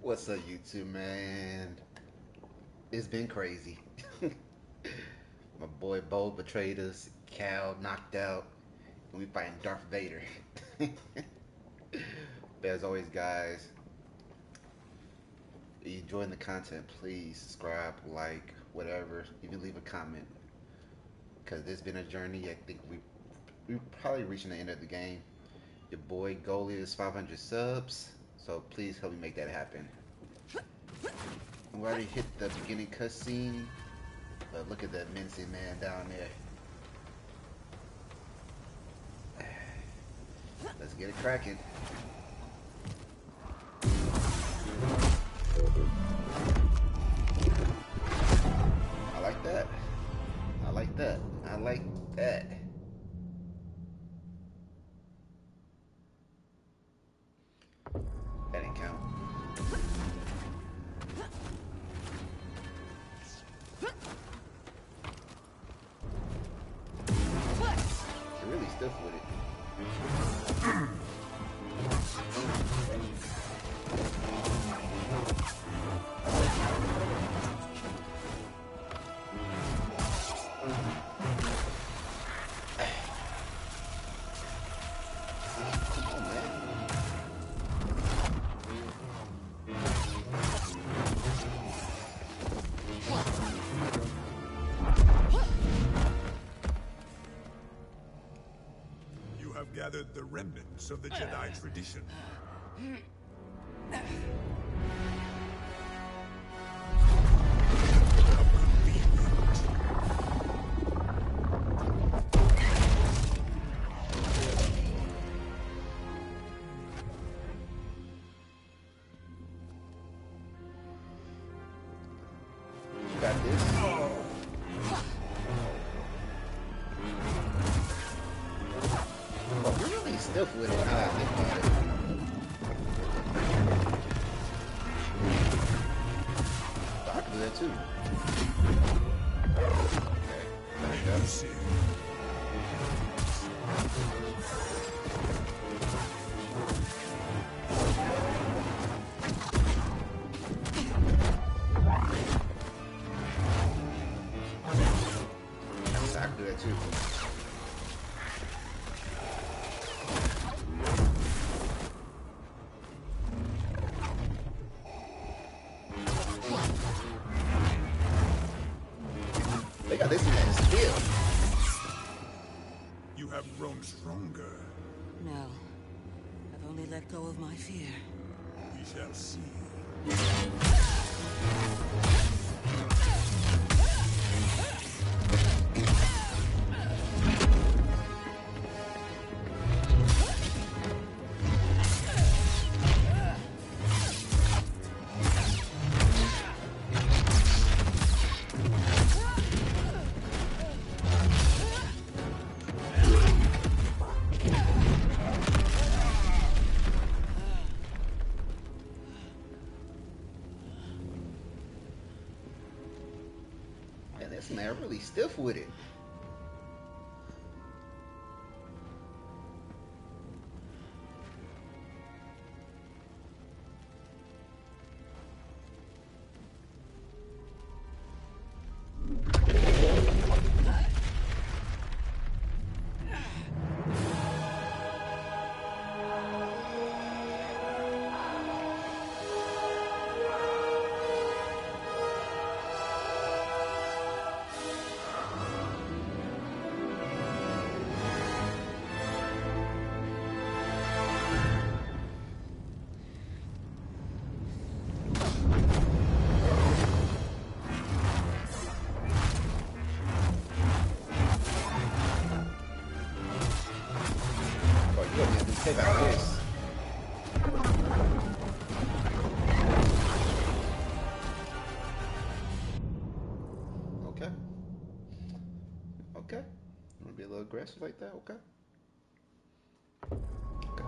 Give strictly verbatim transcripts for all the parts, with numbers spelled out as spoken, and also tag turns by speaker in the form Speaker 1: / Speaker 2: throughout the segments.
Speaker 1: What's up, YouTube, man? It's been crazy. My boy Bo betrayed us, Cal knocked out, and we fighting Darth Vader. But as always, guys, if you enjoying the content, please subscribe, like, whatever. Even leave a comment, because it's been a journey. I think we we probably reaching the end of the game. Your boy goalie is five hundred subs, so please help me make that happen. We already hit the beginning cutscene, but look at that mincing man down there. Let's get it cracking. I like that. I like that. I like that. That didn't count. You're really stiff with it.
Speaker 2: Gathered the remnants of the Jedi tradition.
Speaker 1: You got this. Stiff with it, now that I think about it. Doc do that too. Okay, there we go. I can do that too. Look at this man's skill.
Speaker 2: You have grown stronger.
Speaker 3: No. I've only let go of my fear.
Speaker 2: We shall see.
Speaker 1: Man, this man really stiff with it. Take out this. Okay. Okay. You wanna be a little aggressive like that? Okay. Okay.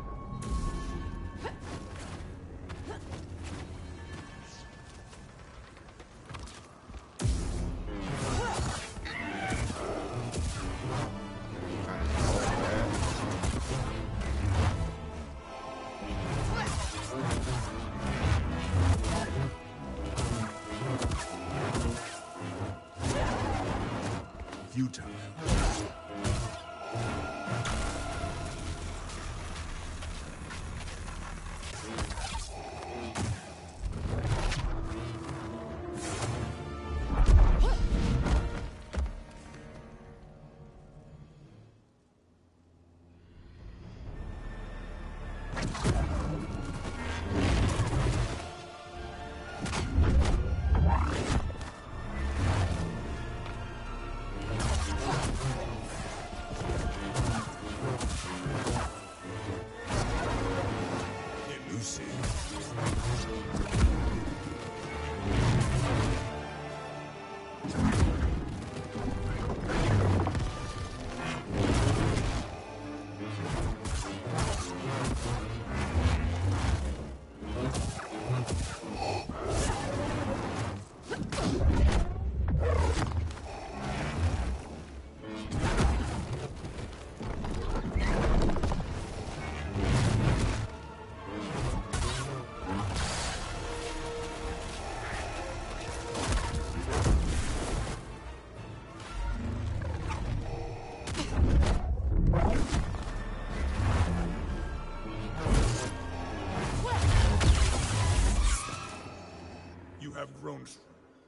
Speaker 2: wrongs.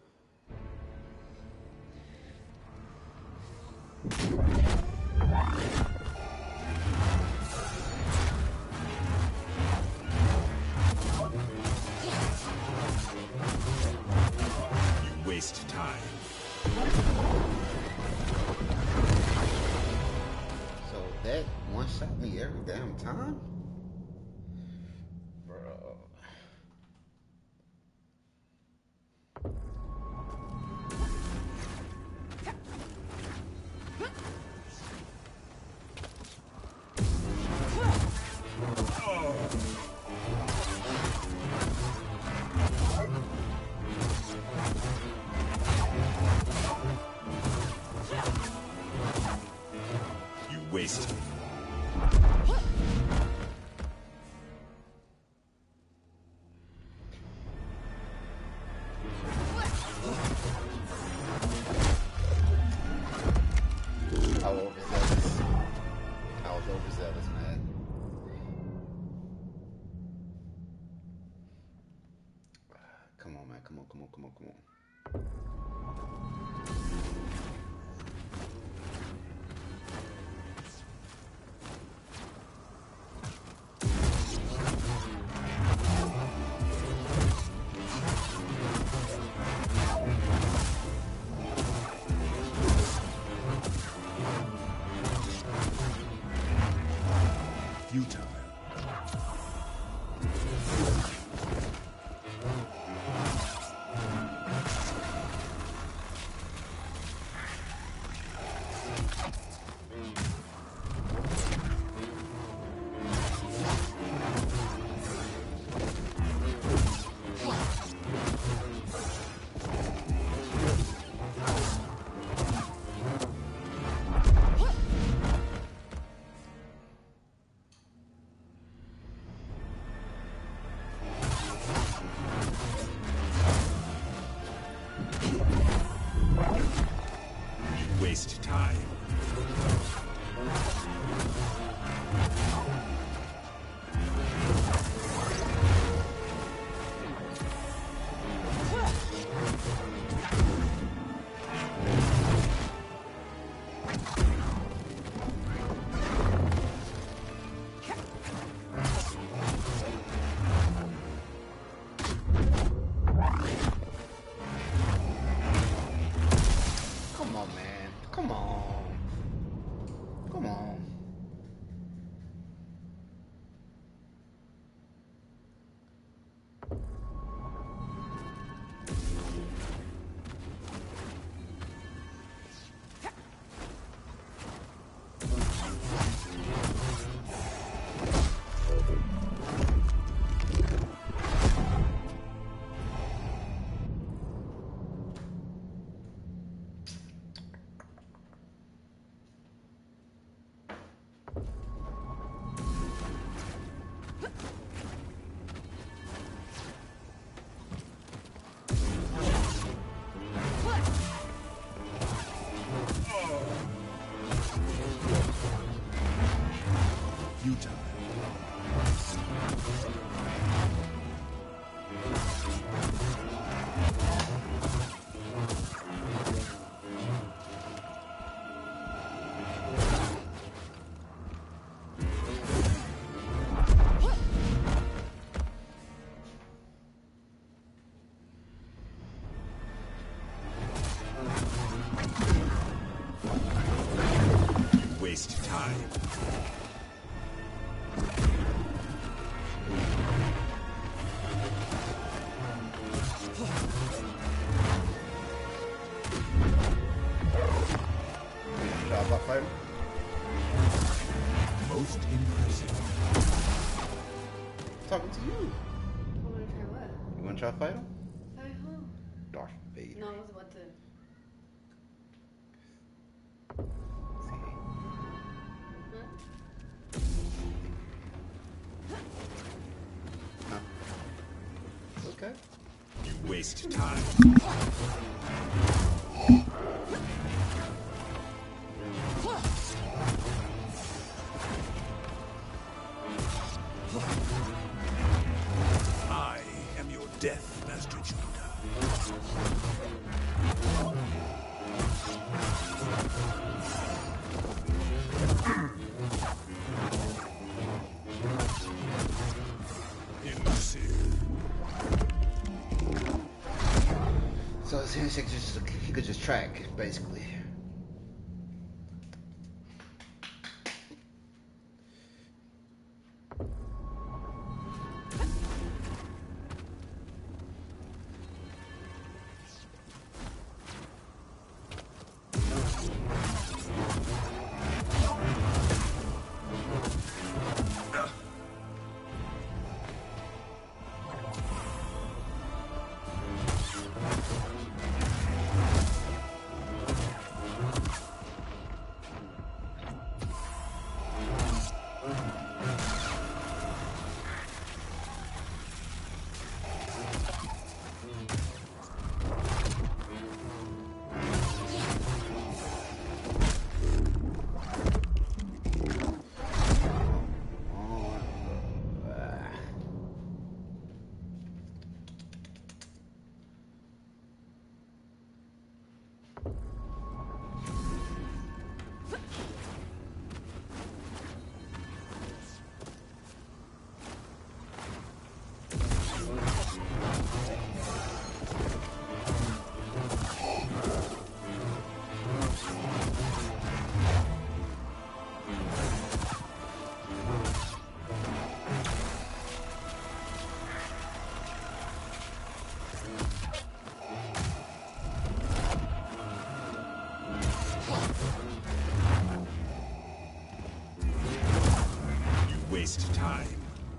Speaker 2: You waste time.
Speaker 1: So that one shot me every damn time? Bro.
Speaker 2: You waste.
Speaker 1: I was overzealous. I was overzealous, man. Come on, man. Come on, come on, come on, come on.
Speaker 2: Futile. You waste time.
Speaker 1: Come on, man. Come on. Come on.
Speaker 2: Futile. You waste time.
Speaker 1: Shot about fighter?
Speaker 2: Most impressive.
Speaker 1: Talking to you.
Speaker 4: I want to try what?
Speaker 1: You want to try to fight him?
Speaker 4: Fight who?
Speaker 1: Darth Vader.
Speaker 4: No, I was about to. Huh? Okay.
Speaker 2: You waste time. I am your death, Master Yoda.
Speaker 1: ten seconds, just, he could just track, basically.
Speaker 2: Waste time.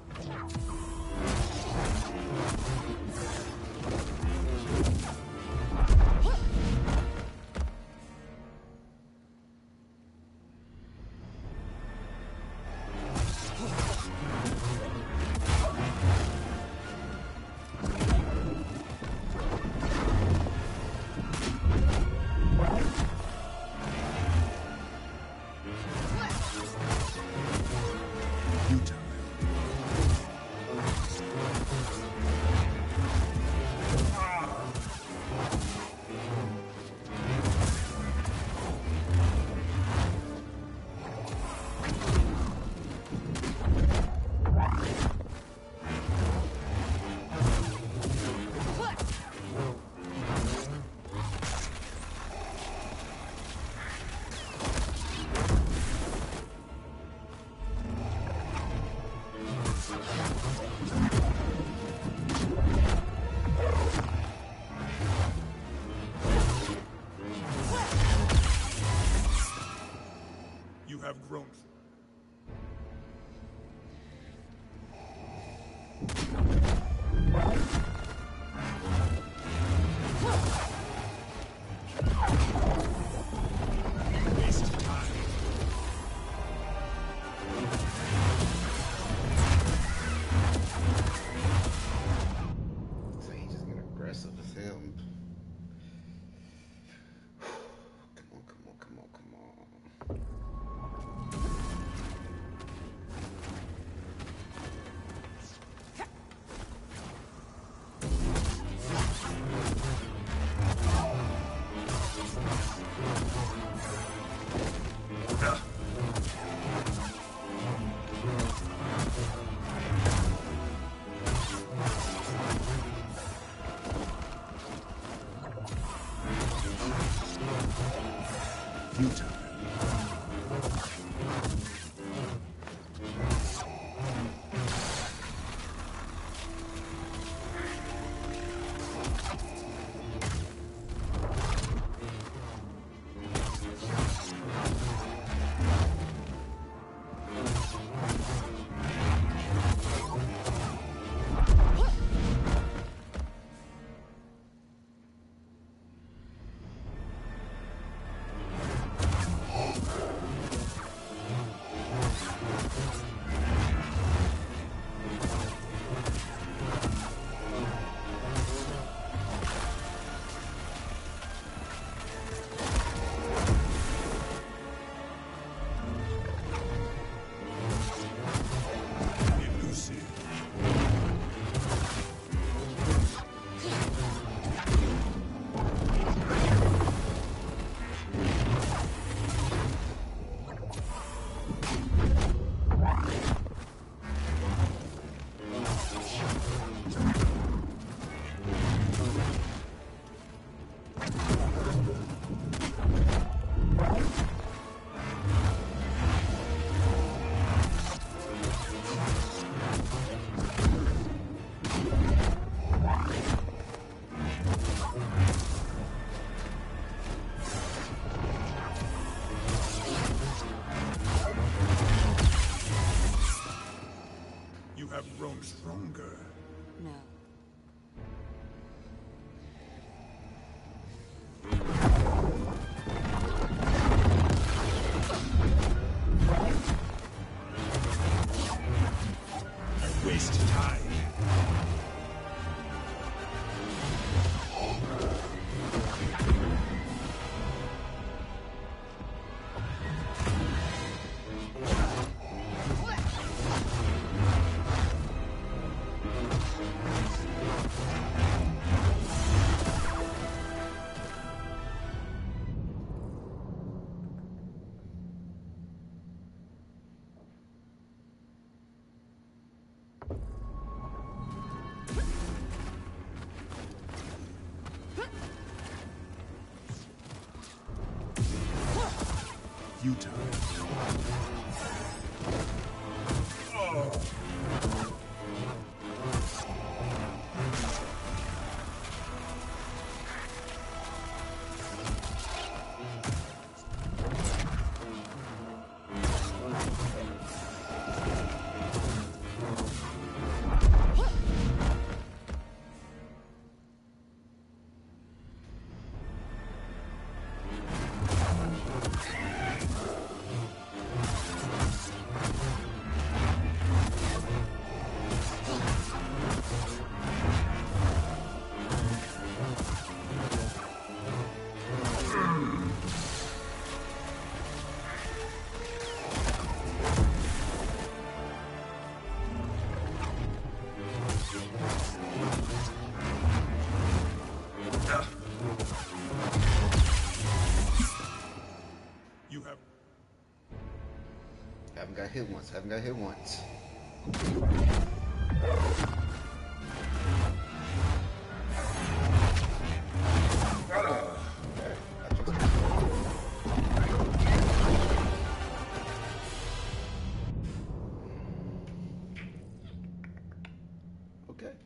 Speaker 2: You have grown. Waste time.
Speaker 1: So he just get aggressive as hell. Come on, come on, come on, come on.
Speaker 2: futile. Oh. You have
Speaker 1: Haven't got hit once. Haven't got hit once. Okay.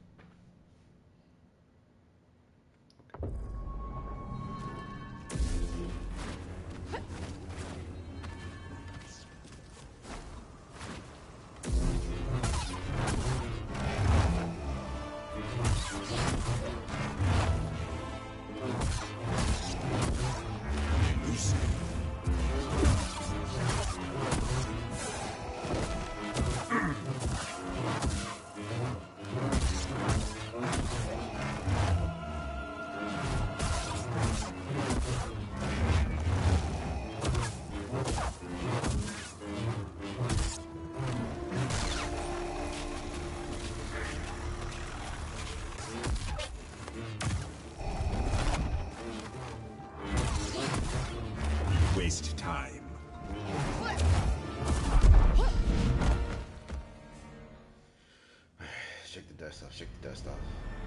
Speaker 2: waste time.
Speaker 1: Shake the dust off, shake the dust off.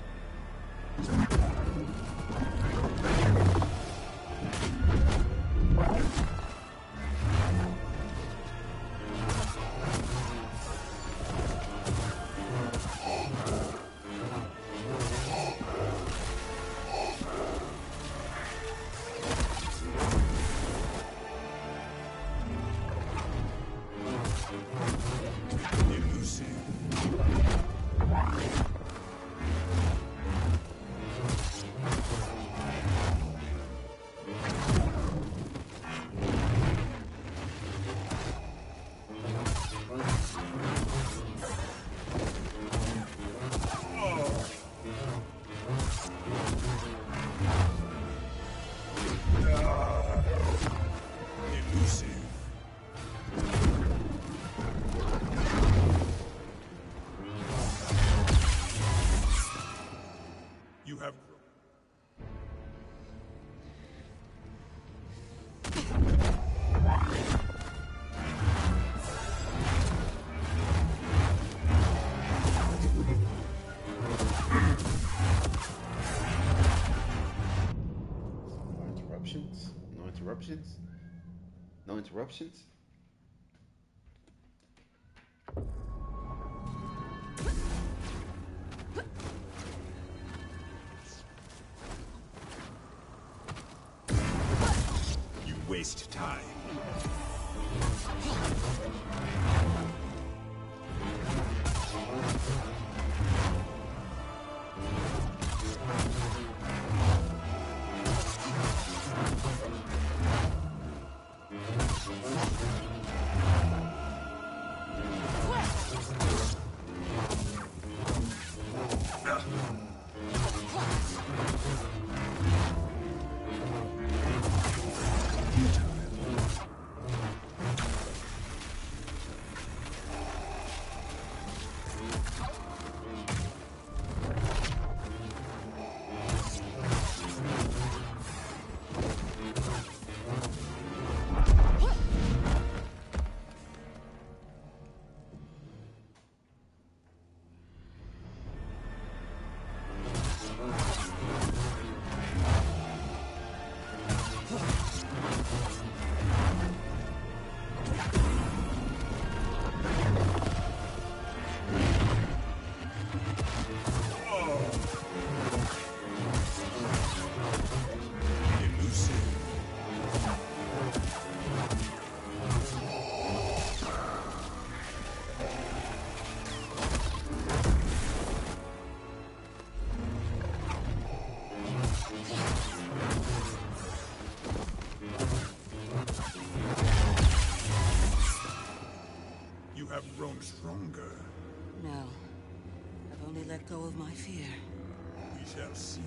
Speaker 2: You have
Speaker 1: No interruptions. No interruptions. No interruptions.
Speaker 2: you waste time. You have grown stronger.
Speaker 3: No. I've only let go of my fear.
Speaker 2: We shall see.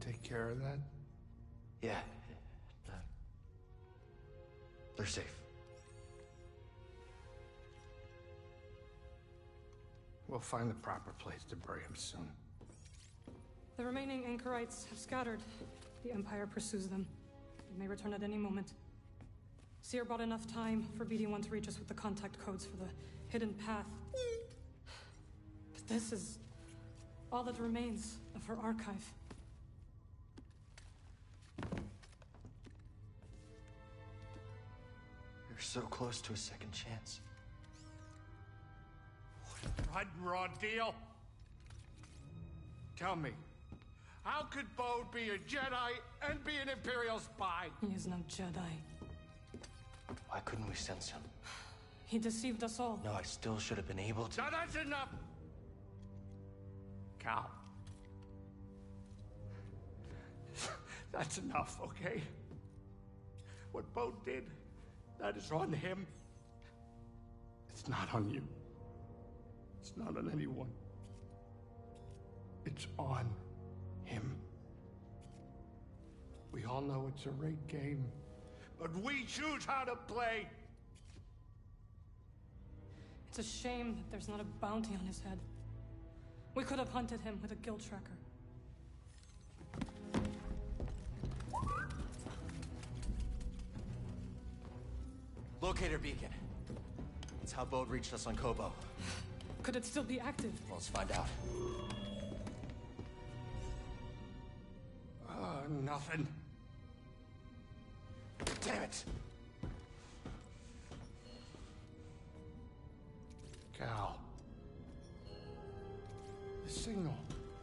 Speaker 5: take care of that?
Speaker 6: Yeah. Uh, they're safe.
Speaker 5: We'll find the proper place to bury him soon.
Speaker 7: The remaining anchorites have scattered. The Empire pursues them. They may return at any moment. Seer bought enough time for B D one to reach us with the contact codes for the hidden path. But this is all that remains of her archive.
Speaker 6: You're so close to a second chance.
Speaker 5: Right and raw deal. Tell me, how could Bode be a Jedi and be an Imperial spy?
Speaker 7: He is no Jedi.
Speaker 6: Why couldn't we sense him?
Speaker 7: He deceived us all.
Speaker 6: No, I still should have been able to.
Speaker 5: Now that's enough! Cal. That's enough, okay? What Bode did, that is on him. It's not on you. It's not on anyone. It's on him. We all know it's a rigged game, but we choose how to play.
Speaker 7: It's a shame that there's not a bounty on his head. We could have hunted him with a guild tracker.
Speaker 6: Locator beacon. That's how Bode reached us on Kobo.
Speaker 7: Could it still be active?
Speaker 6: Well, let's find out.
Speaker 5: Uh, nothing.
Speaker 6: Damn it!
Speaker 5: Cal. The signal.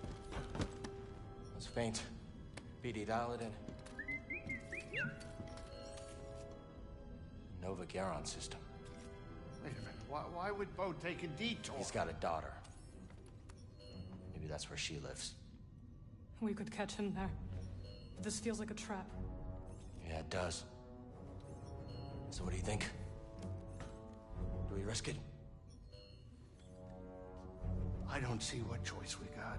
Speaker 6: It's faint. B D, dial it in. Nova Garon system.
Speaker 5: Wait a minute. Why, why would Bode take a detour?
Speaker 6: He's got a daughter. Maybe that's where she lives.
Speaker 7: We could catch him there. But this feels like a trap.
Speaker 6: Yeah, it does. So what do you think? Do we risk it?
Speaker 5: I don't see what choice we got.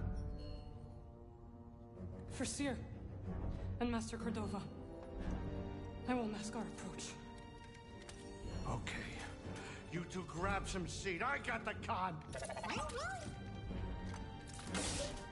Speaker 7: For Seer and Master Cordova, I will mask our approach.
Speaker 5: Okay. You two grab some seed. I got the con.